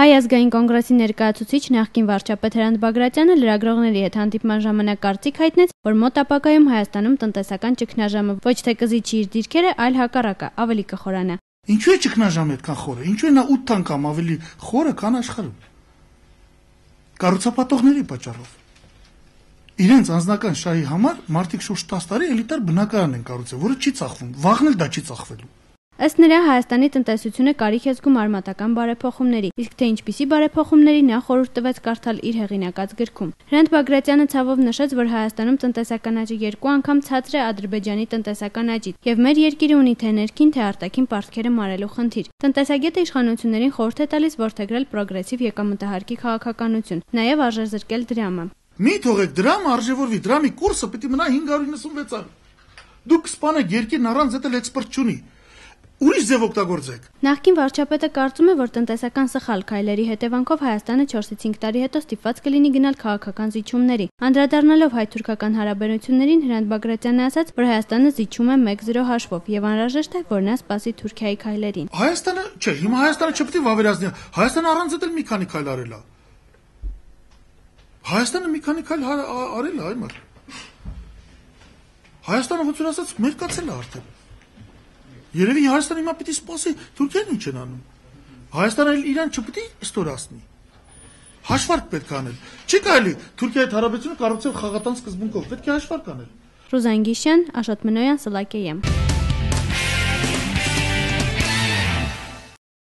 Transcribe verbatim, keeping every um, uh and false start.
Հայ ազգային կոնգրեսի ներկայացուցիչ նախկին վարչապետ Հրանտ Բագրատյանը լրագրողների հետ հանդիպման ժամանակ կարծիք հայտնեց, որ մոտ ապագայում Հայաստանում տնտեսական ճգնաժամը ոչ թե կզիջի իր դիրքերը, այլ հակառակը, ավելի կխորանա։ Ինչու է ճգնաժամը այդքան խորը, ինչու է նա ութ անգամ ավելի խորը, քան աշխարհում։ Կառուցապատողների պատճառով։ Իրենց անձնական շահի համար մարդիկ շուրջ տասը տարի էլիտար բնակարան են կառուցել, որը չի ծախվում, վաղն էլ դա չի ծախվելու։ Ըստ նրա Հայաստանի տնտեսությունը կարիք է զգում արմատական բարեփոխումների, իսկ թե ինչպիսի բարեփոխումների նա խորհուրդ տվեց կարդալ իր հեղինակած գրքում։ Հրանտ Բագրատյանը ցավով նշեց, որ Հայաստանում տնտեսական աճը երկու անգամ ցածր է Ադրբեջանի տնտեսական աճից, եւ մեր երկիրը ունի թե ներքին, թե արտաքին պարտքերը մարելու խնդիր։ Տնտեսագետը իշխանություններին խորհուրդ է տալիս որդեգրել պրոգրեսիվ եկամտահարկի քաղաքականություն, նաեւ արժեզրկել դրամը։ Մի թողեք դրամը արժևորվի, դրամի կուրսը պետք է մնա հինգ հարյուր իննսունվեց ան։ Դուք սպանեք երկիրն առանց դա էքսպորտ չունի։ Ուրիշ ձև օգտագործեք։ Նախկին վարչապետը կարծում է, որ տնտեսական սխալ քայլերի հետևանքով Հայաստանը չորսից հինգ տարի հետո ստիպված կլինի գնալ քաղաքական զիջումների։ Անդրադառնալով հայ-թուրքական հարաբերություններին Հրանտ Բագրատյանը ասաց, որ Հայաստանը զիջում է մեկ զիրո հաշվով եւ անհրաժեշտ է, որ նա սպասի Թուրքիայի քայլերին։ Հայաստանը, չէ, հիմա Հայաստանը չպետք է վավերացնի։ Հայաստանը առանց դա մի քանի քայլ արել է։ Հայաստանը մի քանի քայլ արել է, այմար։ Հայաստանը ոնց որ ասած մերկացել է արդեն։ Երևի Հայաստանը հիմա պիտի սպասի Թուրքիան ինչ են անում։ Հայաստանը իրան չպիտի ստորացնի։ Հաշվարկ պետք է անել։ Չի կարելի Թուրքիայի հետ հարաբերությունը կառուցել խաղատան սկզբունքով, պետք է հաշվարկ անել։ Ռուզան Գիշյան, Աշոտ Մնոյան, Սլակե եմ։